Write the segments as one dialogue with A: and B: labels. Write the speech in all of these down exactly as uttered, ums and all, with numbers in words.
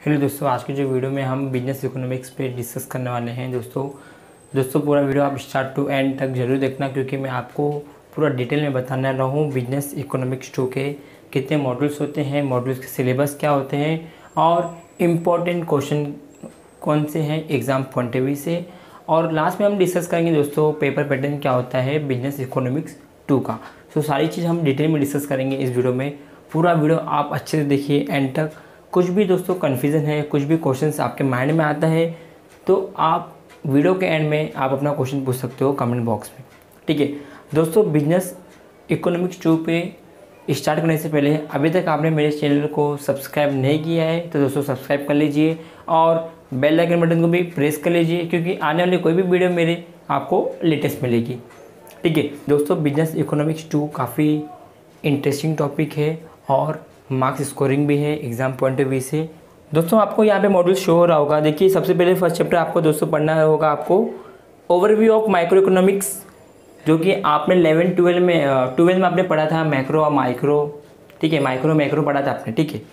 A: Hello दोस्तों, आज की जो वीडियो में हम बिजनेस इकोनॉमिक्स पे डिस्कस करने वाले हैं। दोस्तों दोस्तों पूरा वीडियो आप स्टार्ट टू एंड तक ज़रूर देखना, क्योंकि मैं आपको पूरा डिटेल में बताने रहा हूँ बिजनेस इकोनॉमिक्स टू के कितने मॉड्यूल्स होते हैं, मॉड्यूल्स के सिलेबस क्या होते हैं और इम्पॉर्टेंट क्वेश्चन कौन से हैं एग्ज़ाम पॉइंट ऑफ व्यू से। और लास्ट में हम डिस्कस करेंगे दोस्तों पेपर पैटर्न क्या होता है बिजनेस इकोनॉमिक्स टू का। सो सारी चीज़ हम डिटेल में डिस्कस करेंगे इस वीडियो में। पूरा वीडियो आप अच्छे से देखिए एंड तक। कुछ भी दोस्तों कन्फ्यूज़न है, कुछ भी क्वेश्चंस आपके माइंड में आता है तो आप वीडियो के एंड में आप अपना क्वेश्चन पूछ सकते हो कमेंट बॉक्स में, ठीक है। दोस्तों बिजनेस इकोनॉमिक्स टू पे स्टार्ट करने से पहले अभी तक आपने मेरे चैनल को सब्सक्राइब नहीं किया है तो दोस्तों सब्सक्राइब कर लीजिए और बेल आइकन बटन को भी प्रेस कर लीजिए, क्योंकि आने वाली कोई भी वीडियो मेरे आपको लेटेस्ट मिलेगी, ठीक है। दोस्तों बिजनेस इकोनॉमिक्स टू काफ़ी इंटरेस्टिंग टॉपिक है और मार्क्स स्कोरिंग भी है एग्जाम पॉइंट ऑफ व्यू से। दोस्तों आपको यहाँ पे मॉड्यूल शो हो रहा होगा। देखिए सबसे पहले फर्स्ट चैप्टर आपको दोस्तों पढ़ना होगा आपको ओवरव्यू ऑफ माइक्रो इकोनॉमिक्स, जो कि आपने इलेवन ट्वेल्व में ट्वेल्व में आपने पढ़ा था मैक्रो और माइक्रो, ठीक है। माइक्रो मैक्रो पढ़ा था आपने, ठीक है।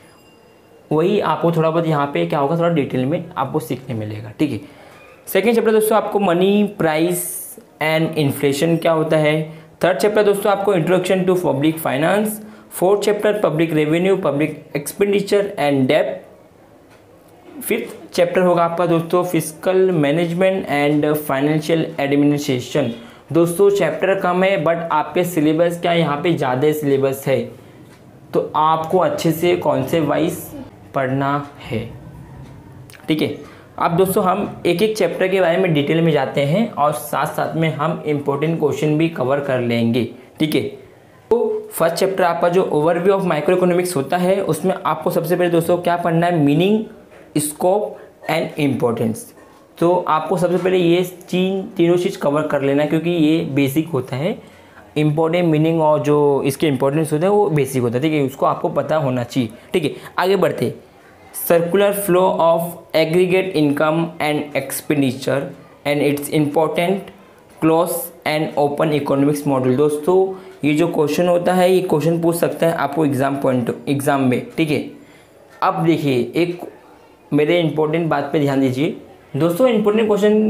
A: वही आपको थोड़ा बहुत यहाँ पे क्या होगा थोड़ा डिटेल में आपको सीखने मिलेगा, ठीक है। सेकेंड चैप्टर दोस्तों आपको मनी प्राइस एंड इन्फ्लेशन क्या होता है। थर्ड चैप्टर दोस्तों आपको introduction to public finance. Fourth chapter public revenue, public expenditure and डेब्ट। फिफ्थ चैप्टर होगा आपका दोस्तों fiscal management and financial administration. दोस्तों चैप्टर कम है बट आपके सिलेबस क्या यहाँ पे ज़्यादा सिलेबस है, तो आपको अच्छे से कॉन्सेप्ट वाइज पढ़ना है, ठीक है। अब दोस्तों हम एक एक चैप्टर के बारे में डिटेल में जाते हैं और साथ साथ में हम इम्पोर्टेंट क्वेश्चन भी कवर कर लेंगे, ठीक है। तो फर्स्ट चैप्टर आपका जो ओवरव्यू ऑफ माइक्रो इकोनॉमिक्स होता है उसमें आपको सबसे पहले दोस्तों क्या पढ़ना है, मीनिंग, स्कोप एंड इम्पोर्टेंस। तो आपको सबसे पहले ये तीन तीनों चीज़ कवर कर लेना है, क्योंकि ये बेसिक होता है। इम्पोर्टेंट, मीनिंग और जो इसके इम्पोर्टेंस होता है वो बेसिक होता है, ठीक है। उसको आपको पता होना चाहिए, ठीक है। आगे बढ़ते, circular flow of aggregate income and expenditure and its important close and open economics module. दोस्तों ये जो क्वेश्चन होता है ये क्वेश्चन पूछ सकता है आपको एग्जाम पॉइंट एग्जाम में, ठीक है। अब देखिए एक मेरे इंपॉर्टेंट बात पे ध्यान दीजिए दोस्तों। इंपॉर्टेंट क्वेश्चन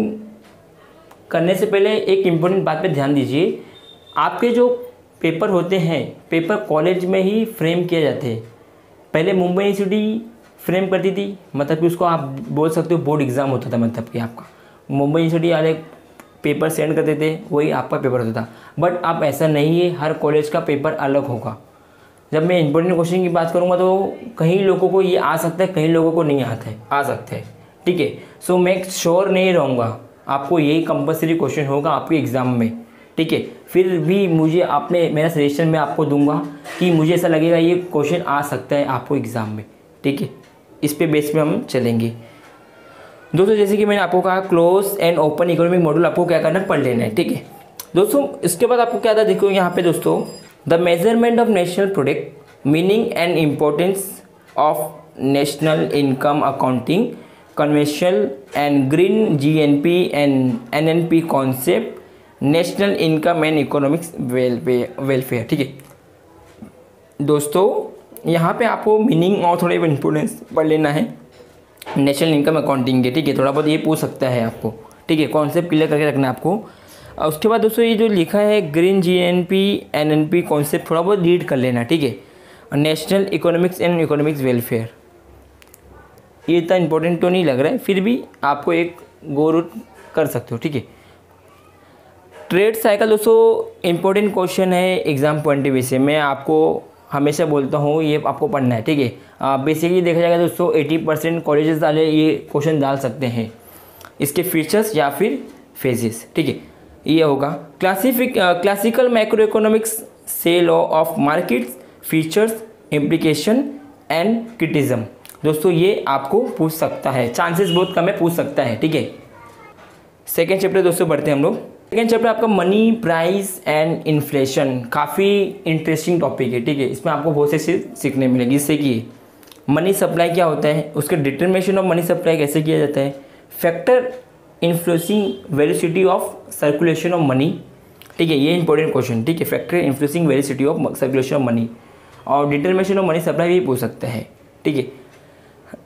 A: करने से पहले एक इम्पोर्टेंट बात पे ध्यान दीजिए। आपके जो पेपर होते हैं पेपर कॉलेज में ही फ्रेम किए जाते हैं। पहले मुंबई यूनिवर्सिटी फ्रेम करती थी, मतलब कि उसको आप बोल सकते हो बोर्ड एग्ज़ाम होता था, मतलब कि आपका मुंबई यूनिवर्सिटी वाले पेपर सेंड करते थे वही आपका पेपर होता था। बट अब ऐसा नहीं है, हर कॉलेज का पेपर अलग होगा। जब मैं इंपॉर्टेंट क्वेश्चन की बात करूँगा तो कई लोगों को ये आ सकता है, कई लोगों को नहीं आता है, आ सकता है, ठीक है। सो मैं श्योर नहीं रहूँगा, आपको यही कंपलसरी क्वेश्चन होगा आपके एग्ज़ाम में, ठीक है। फिर भी मुझे आपने मेरा सजेशन मैं आपको दूंगा कि मुझे ऐसा लगेगा ये क्वेश्चन आ सकता है आपको एग्ज़ाम में, ठीक है। इस पे बेस पे हम चलेंगे दोस्तों। जैसे कि मैंने आपको कहा close and open economic module आपको क्या करना है, पढ़ लेना है, ठीक है दोस्तों। इसके बाद आपको क्या था, देखो यहाँ पे दोस्तों the measurement of national product, meaning and importance of national income accounting, conventional and green GNP and NNP concept, national income and economics welfare, ठीक है दोस्तों। यहाँ पे आपको मीनिंग और थोड़े इम्पोर्टेंस पढ़ लेना है नेशनल इनकम अकाउंटिंग के, ठीक है। थोड़ा बहुत ये पूछ सकता है आपको, ठीक है। कॉन्सेप्ट क्लियर करके रखना है आपको। और उसके बाद दोस्तों ये जो लिखा है ग्रीन जीएनपी एनएनपी कॉन्सेप्ट थोड़ा बहुत रीड कर लेना, ठीक है। National economics and economics welfare ये इतना इंपॉर्टेंट तो नहीं लग रहा है, फिर भी आपको एक गो रूट कर सकते हो, ठीक है। ट्रेड साइकिल दोस्तों इंपॉर्टेंट क्वेश्चन है एग्जाम पॉइंट ऑफ व्यू से। मैं आपको हमेशा बोलता हूँ ये आपको पढ़ना है, ठीक है। बेसिकली देखा जाएगा दोस्तों अस्सी परसेंट कॉलेजेस वाले ये क्वेश्चन डाल सकते हैं, इसके फीचर्स या फिर फेजेस, ठीक है। ये होगा क्लासिफिक क्लासिकल मैक्रो इकोनॉमिक्स से law of markets, features, implication and criticism. दोस्तों ये आपको पूछ सकता है, चांसेस बहुत कम है, पूछ सकता है, ठीक है। सेकेंड चैप्टर दोस्तों बढ़ते हैं हम लोग। सेकेंड चैप्टर आपका मनी प्राइस एंड इन्फ्लेशन, काफ़ी इंटरेस्टिंग टॉपिक है, ठीक है। इसमें आपको बहुत से चीज़ सीखने मिलेगी, इससे कि मनी सप्लाई क्या होता है, उसके डिटर्मिनेशन ऑफ मनी सप्लाई कैसे किया जाता है, factor influencing velocity of circulation of money, ठीक है। ये इंपॉर्टेंट क्वेश्चन, ठीक है। Factor influencing velocity of circulation of money और डिटर्मिनेशन ऑफ मनी सप्लाई भी पूछ सकता है, ठीक है।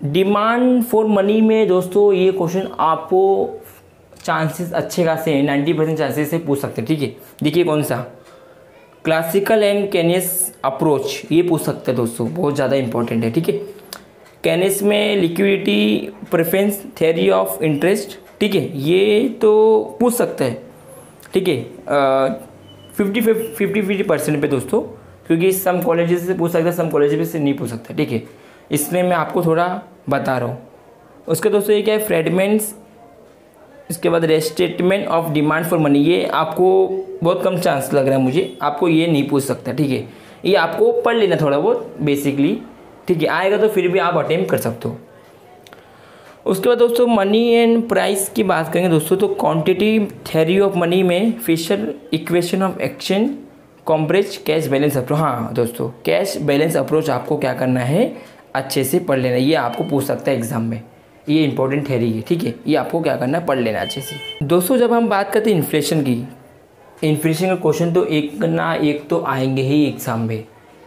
A: डिमांड फॉर मनी में दोस्तों ये क्वेश्चन आपको चांसेस अच्छे खासे हैं, नाइन्टी परसेंट चांसेस से पूछ सकते हैं। ठीक है, देखिए कौन सा, क्लासिकल एंड केनियस अप्रोच, ये पूछ सकते हैं दोस्तों, बहुत ज़्यादा इंपॉर्टेंट है। ठीक है, केनियस में liquidity preference theory of interest, ठीक है, ये तो पूछ सकते हैं। ठीक है, फिफ्टी फिफ्टी फिफ्टी परसेंट पे दोस्तों, क्योंकि सम कॉलेजेस से पूछ सकता है, सम कॉलेजेस से नहीं पूछ सकता। ठीक है, इसलिए मैं आपको थोड़ा बता रहा हूँ। उसके दोस्तों ये क्या है, फ्रेगमेंट्स, इसके बाद restatement of demand for money, ये आपको बहुत कम चांस लग रहा है मुझे, आपको ये नहीं पूछ सकता। ठीक है, ये आपको पढ़ लेना थोड़ा बहुत बेसिकली। ठीक है, आएगा तो फिर भी आप अटेम्प्ट कर सकते हो। उसके बाद दोस्तों मनी एंड प्राइस की बात करेंगे दोस्तों, तो क्वांटिटी थ्योरी ऑफ मनी में Fisher equation of exchange compress cash balance approach. हाँ दोस्तों, कैश बैलेंस अप्रोच आपको क्या करना है, अच्छे से पढ़ लेना, ये आपको पूछ सकता है एग्जाम में, ये इंपॉर्टेंट थ्योरी है। ठीक है, ये आपको क्या करना है, पढ़ लेना अच्छे से। दोस्तों जब हम बात करते हैं इन्फ्लेशन की, इन्फ्लेशन का क्वेश्चन तो एक ना एक तो आएंगे ही एग्जाम में।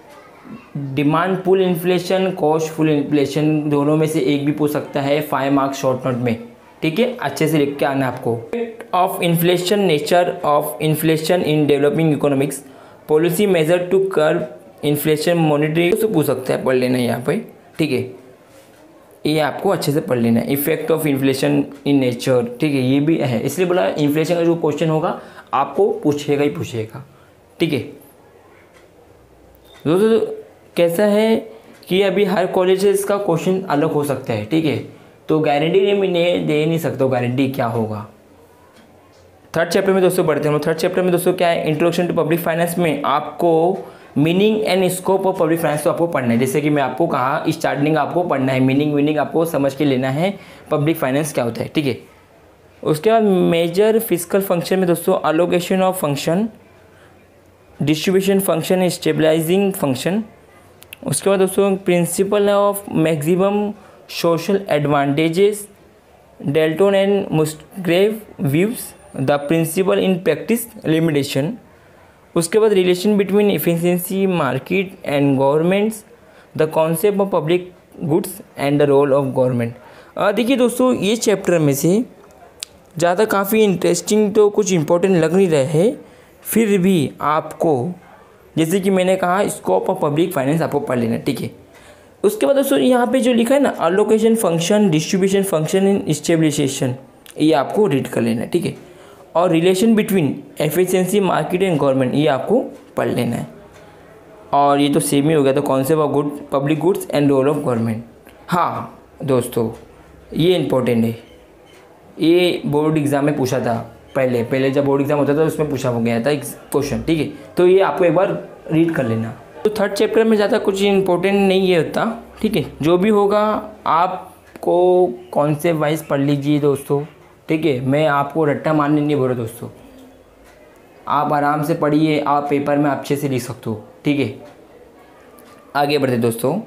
A: Demand pull inflation, cost full inflation, दोनों में से एक भी पूछ सकता है फाइव मार्क्स शॉर्ट नोट में। ठीक है, अच्छे से लिख के आना आपको। Of inflation, nature of inflation in developing economics, policy measure to curb inflation, monetary, तो पूछ सकता है, पढ़ लेना यहाँ पे। ठीक है, ये आपको अच्छे से पढ़ लेना है। Effect of inflation in nature, ठीक है, ये भी है, इसलिए बोला इन्फ्लेशन का जो क्वेश्चन होगा आपको पूछेगा ही पूछेगा। ठीक है दोस्तों, कैसा है कि अभी हर कॉलेजेस का क्वेश्चन अलग हो सकता है। ठीक है, तो गारंटी नहीं दे नहीं सकता, गारंटी क्या होगा। थर्ड चैप्टर में दोस्तों बढ़ते हैं। थर्ड चैप्टर में दोस्तों क्या है, इंट्रोडक्शन टू पब्लिक फाइनेंस में आपको meaning and scope of public finance तो आपको पढ़ना है। जैसे कि मैं आपको कहा स्टार्टिंग आपको पढ़ना है, मीनिंग मीनिंग आपको समझ के लेना है, पब्लिक फाइनेंस क्या होता है। ठीक है, उसके बाद मेजर फिजिकल फंक्शन में दोस्तों allocation of function, distribution function, stabilising function. उसके बाद दोस्तों principle of maximum social advantages, Dalton and Musgrave views, the principle in practice, limitation. उसके बाद relation between efficiency market and governments, the concept of public goods and the role of government. देखिए दोस्तों, ये chapter में से ज़्यादा काफ़ी interesting तो कुछ इंपॉर्टेंट लग नहीं रहे हैं, फिर भी आपको जैसे कि मैंने कहा स्कोप ऑफ पब्लिक फाइनेंस आपको पढ़ लेना। ठीक है, उसके बाद दोस्तों यहाँ पे जो लिखा है ना, allocation function, distribution function in stabilisation, ये आपको रीड कर लेना है। ठीक है, और relation between efficiency market and government, ये आपको पढ़ लेना है। और ये तो सेम ही हो गया, तो concept of good public goods and role of government. हाँ दोस्तों, ये इंपॉर्टेंट है, ये बोर्ड एग्जाम में पूछा था पहले पहले जब बोर्ड एग्जाम होता था उसमें पूछा हो गया था क्वेश्चन। ठीक है, तो ये आपको एक बार रीड कर लेना। तो थर्ड चैप्टर में ज़्यादा कुछ इंपॉर्टेंट नहीं है होता। ठीक है, जो भी होगा आपको कॉन्सेप्ट वाइज पढ़ लीजिए दोस्तों। ठीक है, मैं आपको रट्टा मारने नहीं बोल रहा दोस्तों, आप आराम से पढ़िए, आप पेपर में अच्छे से लिख सकते हो। ठीक है, आगे बढ़ते दोस्तों।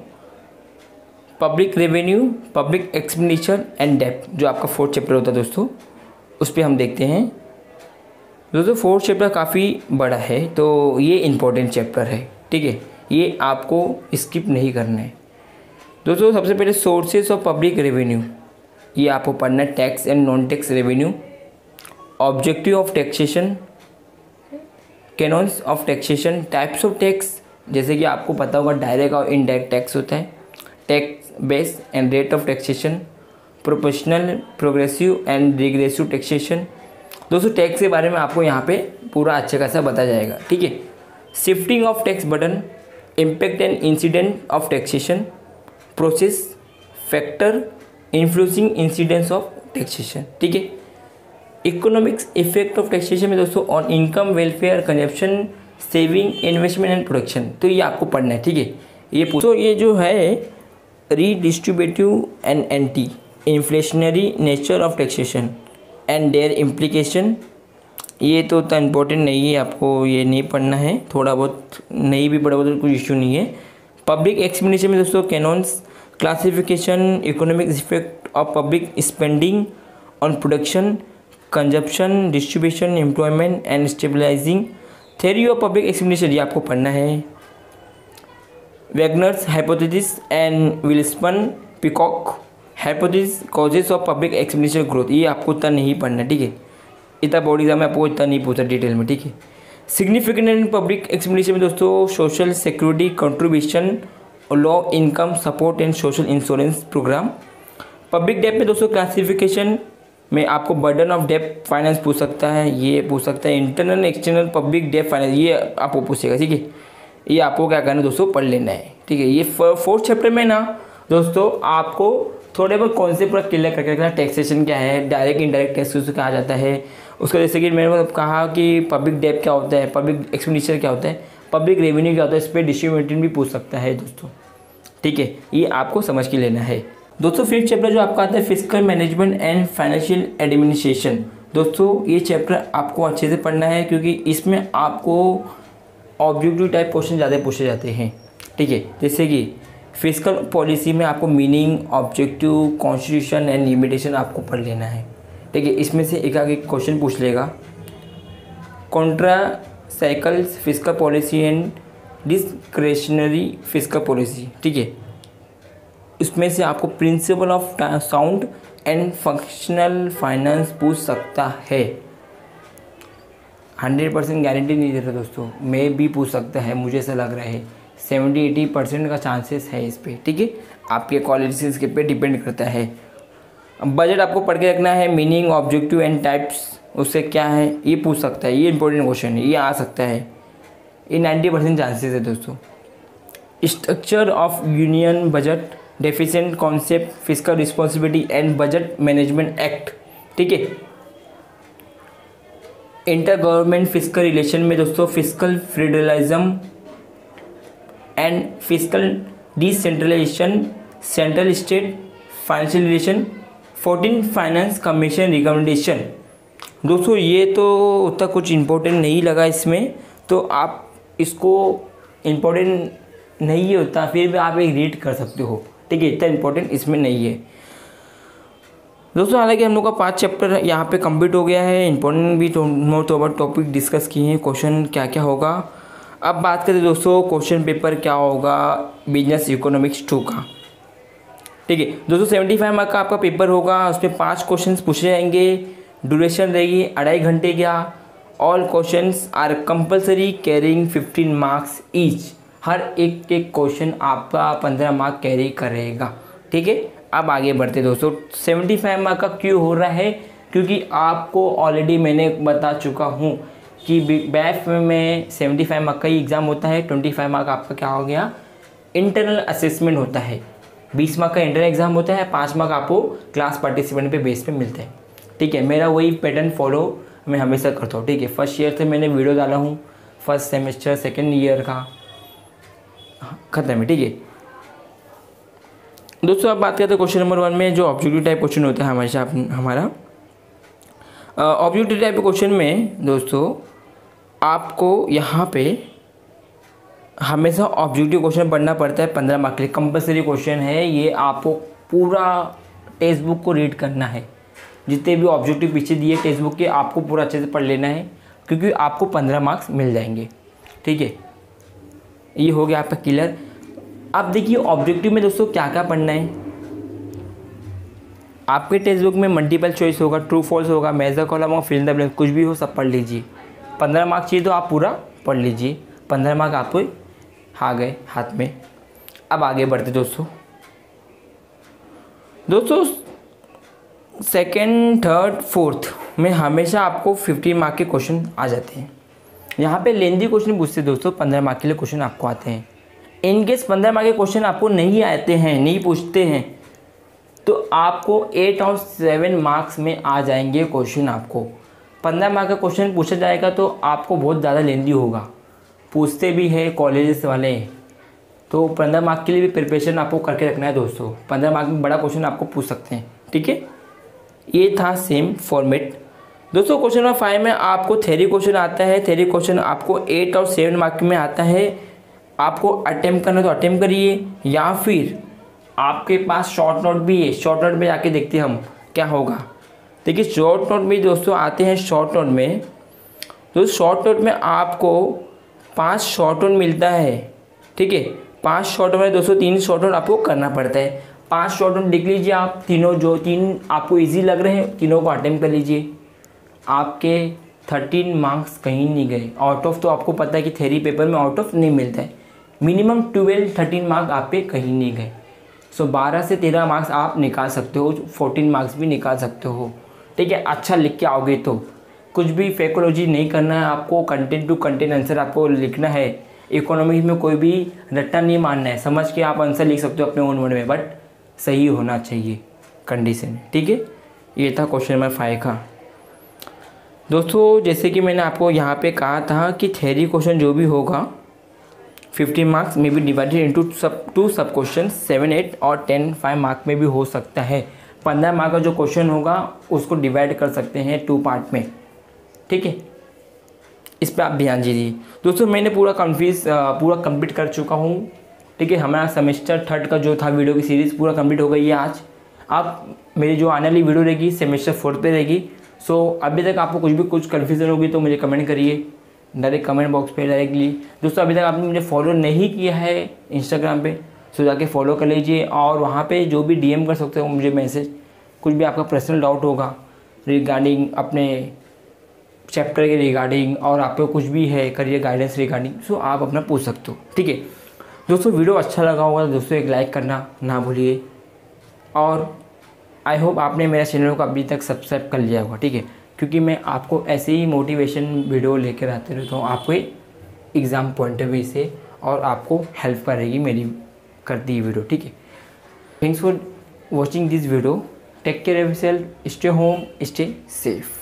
A: Public revenue, public expenditure and डेब्ट, जो आपका फोर्थ चैप्टर होता है दोस्तों, उस पर हम देखते हैं। दोस्तों फोर्थ चैप्टर काफ़ी बड़ा है, तो ये इम्पोर्टेंट चैप्टर है। ठीक है, ये आपको स्किप नहीं करना है दोस्तों। सबसे पहले सोर्सेज ऑफ पब्लिक रेवेन्यू, ये आपको पढ़ना है, tax and non tax revenue, objective of taxation, canons of taxation, types of tax, जैसे कि आपको पता होगा डायरेक्ट और इनडायरेक्ट टैक्स होता है, tax base and rate of taxation, proportional, progressive and regressive taxation. दोस्तों टैक्स के बारे में आपको यहाँ पे पूरा अच्छे खासा बताया जाएगा। ठीक है, shifting of tax burden, impact and incident of taxation, process, factor, influencing incidents of taxation. ठीक है, इकोनॉमिक्स इफेक्ट ऑफ टैक्सेशन में दोस्तों on income, welfare, consumption, saving, investment and production, तो ये आपको पढ़ना है। ठीक है, ये तो ये जो है redistributive and anti inflationary nature of taxation and their implication, ये तो उतना इम्पोर्टेंट नहीं है, आपको ये नहीं पढ़ना है, थोड़ा बहुत नहीं भी पढ़ा तो कोई इश्यू नहीं है। पब्लिक एक्सपेंडिचर में दोस्तों canons, classification, economic effect of public spending on production, consumption, distribution, employment and stabilising, theory of public expenditure, ये आपको पढ़ना है। Wagner's hypothesis and Wilson Peacock hypothesis causes of public expenditure growth, ये आपको इतना नहीं पढ़ना, ठीक है। इतना बोर्ड एग्जाम में आपको इतना नहीं पूछा डिटेल में, ठीक है। सिग्निफिकेंट इन पब्लिक एक्सपेंडिचर में दोस्तों social security contribution, low income support and social insurance programme. Public debt में दोस्तों क्लासिफिकेशन में आपको बर्डन ऑफ डेट फाइनेंस पूछ सकता है, ये पूछ सकता है। Internal external public debt finance, ये आपको पूछेगा, ठीक है। ये आपको क्या करना है दोस्तों, पढ़ लेना है, ठीक है। ये फोर्थ चैप्टर में ना दोस्तों आपको थोड़े बहुत कॉन्सेप्ट पूरा क्लियर करके रखना। टैक्सेशन क्या है, डायरेक्ट इनडायरेक्ट टैक्स उसको कहा जाता है, उसका जैसे कि मैंने मतलब कहा कि पब्लिक डेट क्या होता है, पब्लिक एक्सपेंडिचर क्या होता है, पब्लिक रेवेन्यू क्या होता है, इस पर डिस्ट्रीब्यूशन भी पूछ सकता है दोस्तों, ठीक है। ये आपको समझ के लेना है दोस्तों। फिफ्थ चैप्टर जो आपका आता है fiscal management and financial administration. दोस्तों ये चैप्टर आपको अच्छे से पढ़ना है क्योंकि इसमें आपको ऑब्जेक्टिव टाइप क्वेश्चन ज़्यादा पूछे जाते हैं, ठीक है। जैसे कि फिस्कल पॉलिसी में आपको meaning, objective, constitution and limitation आपको पढ़ लेना है, ठीक है। इसमें से एक आगे क्वेश्चन पूछ लेगा। Contra cycles fiscal policy and discretionary fiscal policy, ठीक है। इसमें से आपको principle of sound and functional finance पूछ सकता है। हंड्रेड परसेंट गारंटी नहीं दे रहा दोस्तों, मैं भी पूछ सकता है, मुझे ऐसा लग रहा है सेवेंटी एटी परसेंट का चांसेस है इस पर, ठीक है। आपके क्वालिटीज के पे डिपेंड करता है। बजट आपको पढ़ के रखना है। मीनिंग, ऑब्जेक्टिव एंड टाइप्स उससे क्या है ये पूछ सकता है, ये इंपॉर्टेंट क्वेश्चन है, ये आ सकता है, ये नाइन्टी परसेंट चांसेस है दोस्तों। Structure of union budget, deficient concept, fiscal responsibility and budget management act, ठीक है। इंटर गवर्नमेंट फिस्कल रिलेशन में दोस्तों fiscal federalism and fiscal decentralization, central state financial relation, fourteen finance commission recommendation. दोस्तों ये तो उतना कुछ इम्पोर्टेंट नहीं लगा इसमें, तो आप इसको इम्पोर्टेंट नहीं होता फिर भी आप एक रीड कर सकते हो, ठीक है। इतना इम्पोर्टेंट इसमें नहीं है दोस्तों। हालांकि हम लोग का पाँच चैप्टर यहाँ पे कंप्लीट हो गया है। इंपॉर्टेंट भी तो तो अब टॉपिक डिस्कस किए हैं, क्वेश्चन क्या क्या होगा। अब बात करें दोस्तों क्वेश्चन पेपर क्या होगा बिजनेस इकोनॉमिक्स टू का, ठीक है दोस्तों। सेवेंटी फाइव मार्क का आपका पेपर होगा, उसमें पाँच क्वेश्चन पूछे जाएंगे, ड्यूरेशन रहेगी अढ़ाई घंटे का। All questions are compulsory carrying fifteen marks each, हर एक एक क्वेश्चन आपका पंद्रह मार्क कैरी करेगा, ठीक है। अब आगे बढ़ते दोस्तों। सेवेंटी फाइव मार्क का क्यों हो रहा है, क्योंकि आपको ऑलरेडी मैंने बता चुका हूँ कि बैफ में सेवेंटी फाइव मार्क का ही एग्ज़ाम होता है। ट्वेंटी फाइव मार्क आपका क्या हो गया, इंटरनल असेसमेंट होता है। बीस मार्क का इंटरनल एग्जाम होता है, पाँच मार्क आपको क्लास पार्टिसिपेंट पे बेस पे मिलते हैं, ठीक है। मेरा वही पैटर्न फॉलो मैं हमेशा करता हूँ, ठीक है। फर्स्ट ईयर से मैंने वीडियो डाला हूँ, फर्स्ट सेमेस्टर सेकेंड ईयर का ख़त्म है, ठीक है दोस्तों। अब बात करते हैं क्वेश्चन नंबर वन में, जो ऑब्जेक्टिव टाइप क्वेश्चन होता है हमेशा हमारा। ऑब्जेक्टिव टाइप क्वेश्चन में दोस्तों आपको यहाँ पे हमेशा ऑब्जेक्टिव क्वेश्चन पढ़ना पड़ता है, पंद्रह मार्क के लिए कंपलसरी क्वेश्चन है ये। आपको पूरा टेक्स्ट बुक को रीड करना है, जितने भी ऑब्जेक्टिव पीछे दिए टेक्स्ट बुक के आपको पूरा अच्छे से पढ़ लेना है, क्योंकि आपको पंद्रह मार्क्स मिल जाएंगे, ठीक है। ये हो गया आपका क्लियर। अब देखिए ऑब्जेक्टिव में दोस्तों क्या क्या पढ़ना है। आपके टेक्स्ट बुक में मल्टीपल चॉइस होगा, ट्रू फॉल्स होगा, मेजर कॉलम और फिल इन द ब्लैंक, कुछ भी हो सब पढ़ लीजिए। पंद्रह मार्क चाहिए तो आप पूरा पढ़ लीजिए, पंद्रह मार्क आपको आ गए हाथ में। अब आगे बढ़ते दोस्तों दोस्तों सेकेंड थर्ड फोर्थ में हमेशा आपको फिफ्टीन मार्क के क्वेश्चन आ जाते हैं। यहाँ पे लेंदी क्वेश्चन पूछते दोस्तों, पंद्रह मार्क के लिए क्वेश्चन आपको आते हैं। इनकेस पंद्रह मार्क के क्वेश्चन आपको नहीं आते हैं, नहीं पूछते हैं, तो आपको एट और सेवन मार्क्स में आ जाएंगे क्वेश्चन। आपको पंद्रह मार्क का क्वेश्चन पूछा जाएगा तो आपको बहुत ज़्यादा लेंदी होगा, पूछते भी है कॉलेजेस वाले, तो पंद्रह मार्क के लिए भी प्रिपरेशन आपको करके रखना है दोस्तों। पंद्रह मार्क में बड़ा क्वेश्चन आपको पूछ सकते हैं, ठीक है। ये था सेम फॉर्मेट दोस्तों। क्वेश्चन नंबर फाइव में आपको थ्योरी क्वेश्चन आता है। थ्योरी क्वेश्चन आपको एट और सेवन मार्क में आता है। आपको अटेम्प्ट करना तो अटेम्प्ट करिए, या फिर आपके पास शॉर्ट नोट भी है, शॉर्ट नोट में जाके देखते हैं हम क्या होगा। देखिए शॉर्ट नोट में दोस्तों आते हैं, शॉर्ट नोट में दोस्तों शॉर्ट नोट में आपको पांच शॉर्ट नोट मिलता है, ठीक है। पांच शॉर्ट नोट में दोस्तों तीन शॉर्ट नोट आपको करना पड़ता है। पांच शॉर्ट नोट लिख लीजिए आप, तीनों जो तीन आपको इजी लग रहे हैं तीनों को अटेम्प्ट कर लीजिए। आपके थर्टीन मार्क्स कहीं नहीं गए। आउट ऑफ तो आपको पता है कि थ्योरी पेपर में आउट ऑफ नहीं मिलता है, मिनिमम ट्वेल्व थर्टीन मार्क्स आप पे कहीं नहीं गए। सो बारह से तेरह मार्क्स आप निकाल सकते हो, फोर्टीन मार्क्स भी निकाल सकते हो, ठीक है। अच्छा लिख के आओगे तो कुछ भी फेकोलॉजी नहीं करना है आपको, कंटेंट टू कंटेंट आंसर आपको लिखना है। इकोनॉमिक्स में कोई भी रट्टा नहीं मारना है, समझ के आप आंसर लिख सकते हो अपने ओन वर्ड में, बट सही होना चाहिए कंडीशन, ठीक है। ये था क्वेश्चन नंबर फाइव का। दोस्तों जैसे कि मैंने आपको यहाँ पे कहा था कि थ्योरी क्वेश्चन जो भी होगा फिफ्टीन मार्क्स में भी divided into sub two sub question, seven eight और टेन फाइव मार्क में भी हो सकता है। पंद्रह मार्क का जो क्वेश्चन होगा उसको डिवाइड कर सकते हैं टू पार्ट में, ठीक है। इस पर आप ध्यान दीजिए। दोस्तों मैंने पूरा कन्फ्यूज पूरा कंप्लीट कर चुका हूँ, ठीक है। हमारा सेमेस्टर थर्ड का जो था वीडियो की सीरीज़ पूरा कंप्लीट हो गई है आज। अब मेरी जो आने वाली वीडियो रहेगी सेमेस्टर फोर्थ पे रहेगी। सो अभी तक आपको कुछ भी कुछ कन्फ्यूज़न होगी तो मुझे कमेंट करिए डायरेक्ट कमेंट बॉक्स पे डायरेक्टली। दोस्तों अभी तक आपने मुझे फॉलो नहीं किया है इंस्टाग्राम पे, सो जाके फॉलो कर लीजिए और वहाँ पे जो भी डीएम कर सकते हो मुझे मैसेज, कुछ भी आपका पर्सनल डाउट होगा रिगार्डिंग अपने चैप्टर के रिगार्डिंग और आपको कुछ भी है करियर गाइडेंस रिगार्डिंग, सो आप अपना पूछ सकते हो, ठीक है। दोस्तों वीडियो अच्छा लगा होगा तो दोस्तों एक लाइक करना ना भूलिए और आई होप आपने मेरा चैनल को अभी तक सब्सक्राइब कर लिया होगा, ठीक है, क्योंकि मैं आपको ऐसे ही मोटिवेशन वीडियो लेकर आते रहता हूँ आपको एग्ज़ाम पॉइंट ऑफ व्यू से, और आपको हेल्प करेगी मेरी करती है वीडियो, ठीक है। Thanks for watching this video, take care of yourself, stay home, stay safe.